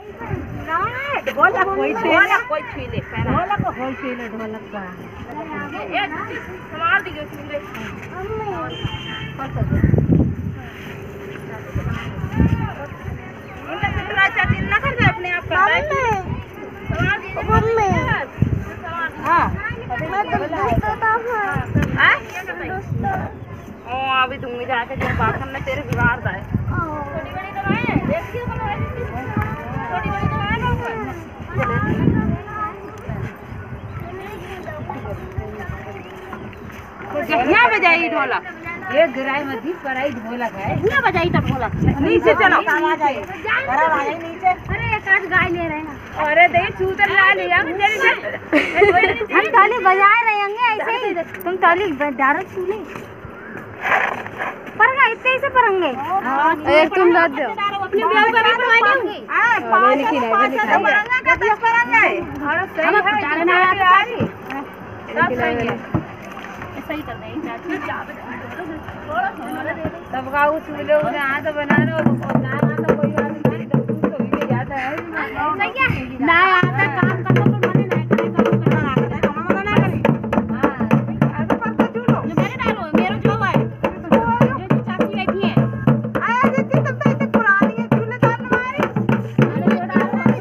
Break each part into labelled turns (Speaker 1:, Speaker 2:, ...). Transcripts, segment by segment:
Speaker 1: ढोलक कोई छीले,
Speaker 2: ढोलक कोई छीले, ढोलक का
Speaker 1: संभाल दियो छीले। इनका कितना चाची ना कर दे अपने आप का संभाल दीजिए मम्मी। हां ओ अभी दूंगी जाके जो बाखन में तेरे बिगाड़ जाए। छोटी बड़ी दवाएं हैं देखिए छोटी बड़ी दवाएं ना यहाँ बजाई ढोलक,
Speaker 2: ये गिराई मत पराई ढोलक है,
Speaker 1: यहाँ बजाई तो ढोलक
Speaker 2: नीचे चलो आवाज आई नीचे।
Speaker 1: अरे एक आध गाय ले रहे हैं। अरे दे चूतर ला लिया
Speaker 3: हम ताली बजा रहे हैं ऐसे ही, तुम ताली डायरेक्ट छूले पर इतने ही से परंगे।
Speaker 2: एक तुम दाद दो
Speaker 1: अपनी ब्याह का भी पढ़ाई नहीं
Speaker 2: पाँच परंगे
Speaker 1: और सही है जाना है सब सही है सही कर रहे हैं
Speaker 2: तब का उस मिले उन्हें हाथ बना रहे और ना आता कोई बात नहीं, तो दूध तो भी जाता है
Speaker 1: ना आता काम करना तो मने नहीं करे काम करना करे। हां ऐसा करके चलो जो मेरे डालो मेरे जो है जो चाची बैठी है आया दीदी तब तो इतनी पुरानी है चूल्हे डालने वाली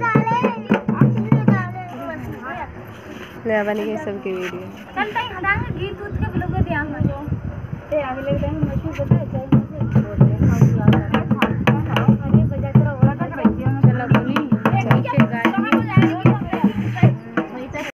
Speaker 2: ले बन गई सबकी वीडियो
Speaker 3: कल तक हटाएंगे गीत दूध के ब्लॉग ध्यान में जो
Speaker 1: अगले दिन मशहूर बता